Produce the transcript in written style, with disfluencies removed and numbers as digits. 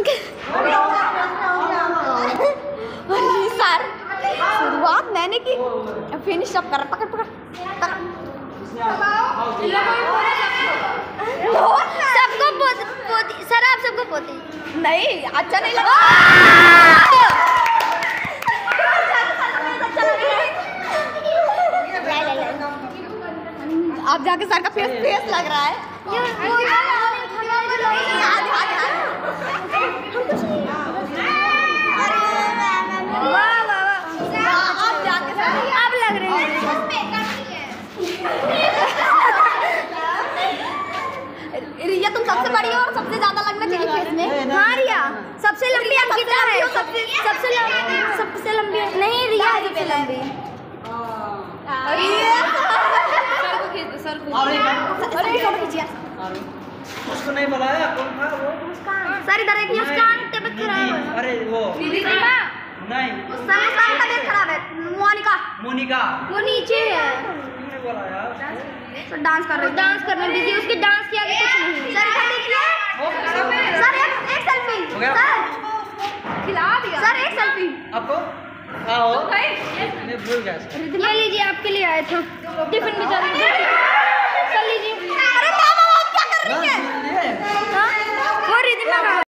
Sir शुरुआत मैंने की, फिनिश अब कर। पकड़ पकड़ सबको पोती सर, आप सबको पोती नहीं अच्छा नहीं लगा। अब जाके सर का फेस लग रहा है। अब लग रही है रिया, तुम सबसे बड़ी हो और सबसे ज्यादा लगना चाहिए फेस में। हाँ रिया सबसे लंबी अंकिता है, सबसे लंबी नहीं रिया है सबसे लंबी। उसको नहीं बुलाया, कौन था वो? सर इधर एक मुस्कान तबीयत खराब है। अरे वो नहीं, सर मुस्कान तबीयत खराब है। मोनिका वो नीचे है। नहीं बोला यार, सर डांस कर रही है, डांस करने बिजी, उसके डांस किया कुछ नहीं। सर इधर देखिए, सर एक सेल्फी सर खिला दिया। सर एक सेल्फी आपको आओ, मैं भूल गया। ले लीजिए, आपके लिए आया था टिफिन में। चल लीजिए। अरे मामा आप क्या कर रही है?